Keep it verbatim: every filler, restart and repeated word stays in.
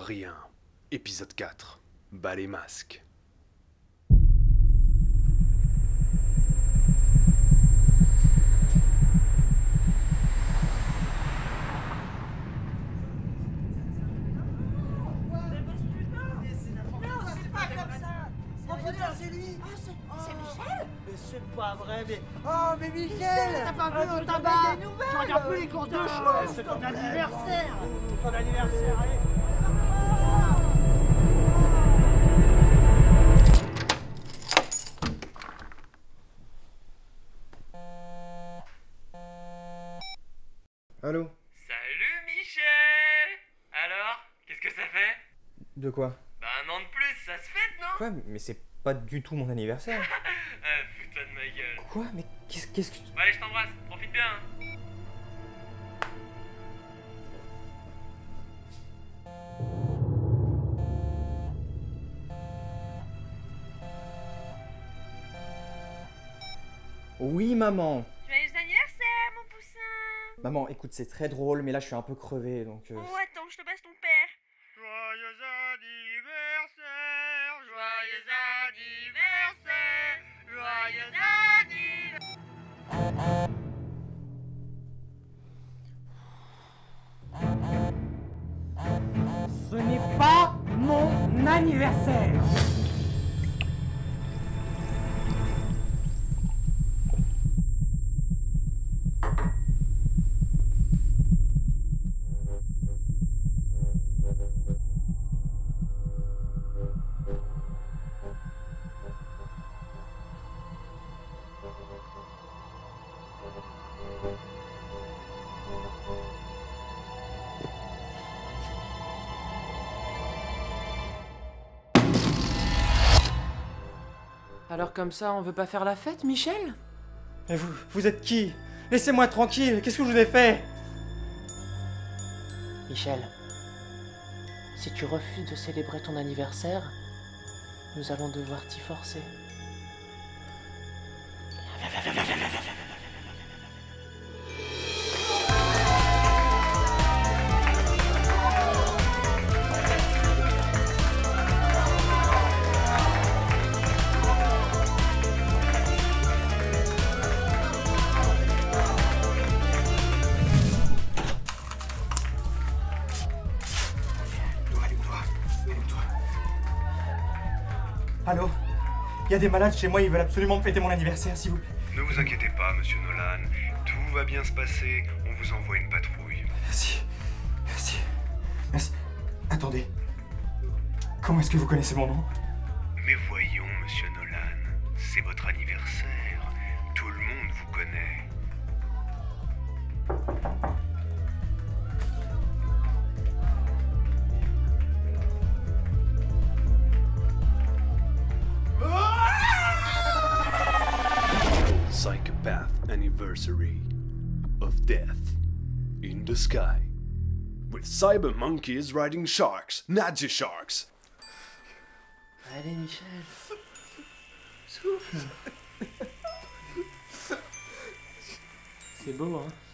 Rien. Épisode quatre. Bas les masques. C'est lui. Oh, c'est Michel. Mais c'est pas vrai, mais... Oh, mais Michel. T'as pas vu Ah, au tu tabac? t'as des nouvelles. Tu regardes plus les courses de chevaux. C'est ton anniversaire. Ton anniversaire, allez. Allô? Salut Michel! Alors, qu'est-ce que ça fait? De quoi? Bah un an de plus, ça se fête, non? Quoi? Mais c'est pas du tout mon anniversaire. Ah, fous-toi de ma gueule. Quoi? Mais qu'est-ce qu'est-ce que tu... Bon allez, je t'embrasse, profite bien. Hein. Oui, maman. Joyeux anniversaire, mon poussin! Maman, écoute, c'est très drôle, mais là, je suis un peu crevé, donc... euh, Oh, attends, je te passe ton père. Joyeux anniversaire, joyeux anniversaire, joyeux anniversaire. Ce n'est pas mon anniversaire. Alors comme ça, on veut pas faire la fête, Michel? Mais vous, vous êtes qui? Laissez-moi tranquille, qu'est-ce que je vous ai fait? Michel, si tu refuses de célébrer ton anniversaire, nous allons devoir t'y forcer. Allô? Il y a des malades chez moi, ils veulent absolument me fêter mon anniversaire, s'il vous plaît. Ne vous inquiétez pas, monsieur Nolan. Tout va bien se passer. On vous envoie une patrouille. Merci. Merci. Merci. Attendez. Comment est-ce que vous connaissez mon nom? Mais voyons, monsieur Nolan. C'est votre anniversaire. Tout le monde vous connaît. Psychopath anniversary of death in the sky. With cyber monkeys riding sharks, Nazi sharks. Allez, Michel. Souffle. C'est beau, hein?